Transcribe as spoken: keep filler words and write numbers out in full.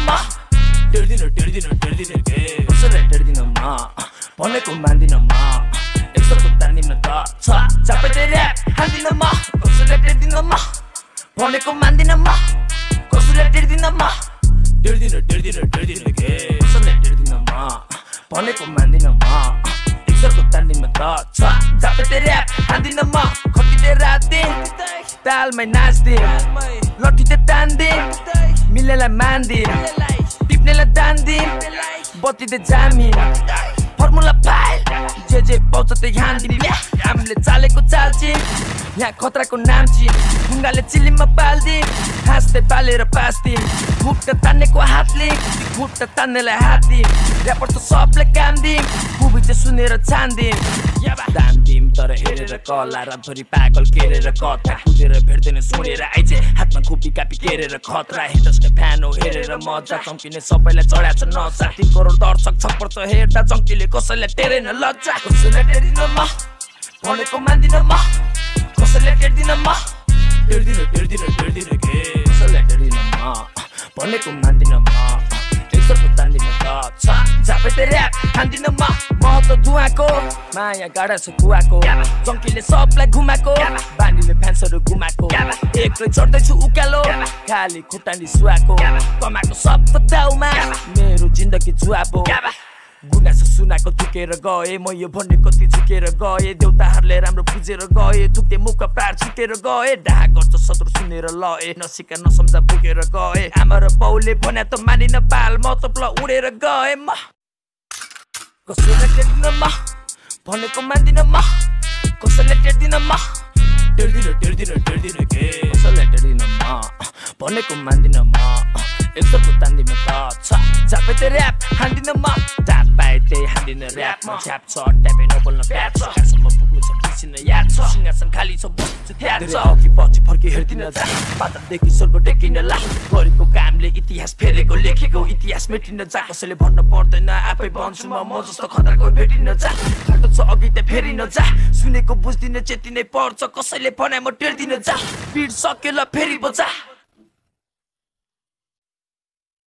म टेर्दिन टेर्दिन टेर्दिन के कसैलाई टेर्दिन म भनेको मान्दिन म एकसरको तान्दिन त छ चापेटे र्याप हान्दिन म कसैलाई टेर्दिन म भनेको मान्दिन म कसैलाई टेर्दिन म टेर्दिन टेर्दिन टेर्दिन के कसैलाई टेर्दिन म भनेको मान्दिन म एकसरको तान्दिन त छ चापेटे र्याप हान्दिन म खटिते रातदिन तालमै नाच्दिन लट्ठी तान्दिन मिलेलाई मान्दिन टिप्नेलाई तान्दिन बत्तीले जामिन फर्मुला फाइल जे जे पाउँछ त्यही हान्दिन हामीले चालेको चाल्छिन् यहाँ खतराको नाम चिन ढुङ्गाले चिल्लीमा पाल्दिन हाँस्दै पालेर पास्दिन खुट्टा तान्नेको हातले खुट्टा तान्नेलाई हात दिम ऱ्यापर त सबले काम दिम मुभी चाहिँ सुनेर छान्दिन तान्दिम तर हेरेर कला रातभरि पागल केरेर कथा कुदेर भेट्दैन सुनेर आइजे हातमा खुपी कापी केरेर खतरा हेटर्सले फ्यान हो हेरेर मजा चम्किने सबैलाई चढाएको छ नचा तीन करोड दर्शक छक पर्छ हेर्दा चम्किले कसैलाई टेरेन लज्जा कसैलाई टेर्दिन म भनेको मान्दिन म कसैलाई टेर्दिन म टेर्दिन टेर्दिन टेर्दिन के कसैलाई टेर्दिन म भनेको मान्दिन म एकसरको तान्दिन त छ चापेटे र्याप हान्दिन म म त धुवाको माया गाडा छ कुवाको चम्कीले सबलाई घुमाएको बानीले फ्यान्सहरू घुमाएको एक्लै चढ्दैछु उकालो खाली खुट्टानी सुहाको कमाएको सब दाउमा मेरो जिन्दगी जुवाबो गुनासो सुनाको थुकेर गए म यो भन्ने कति झुकेर गए देउताहरूले राम्रो बुझेर गए थुक्ते मुख प्रार छुटेर गए डाहा गर्छ शत्रु सुनेर लए नसिका नसम्झा पुगेर गए आमा र बाउले भन्या त मानिन पाल म त प्ल उडेर गए म कसैलाई टेर्दिन म भनेको मान्दिन म कसैलाई टेर्दिन म टेर्दिन टेर्दिन टेर्दिन के कसैलाई टेर्दिन म भनेको मान्दिन म एकसरको तान्दिन त छ चापेटे र्याप हान्दिन म टाप पाए त्यही हान्दिन र्याप म छ्याप छ ट्यापे नबोल्न प्याच छ कहाँसम्म पुग्नु छ बिर्सिन याद छ सिंहासन खाली छ बस्छु थ्याच छ अघि पछि फर्की हेर्दिन जा पातलदेखि स्वर्ग टेकिन ला गरेको कामले इतिहास फेरेको लेखेको इतिहास मेटिन जा कसैले भन्न पर्दैन आफै भन्छु म म जस्तो खतराको भेटिन जा खाटो छ अघि त फेरि नजा सुनेको बुझ्दिन चेतिनै पर्छ कसैले भने म टेर्दिन जा पिड सकेला फेरि बजा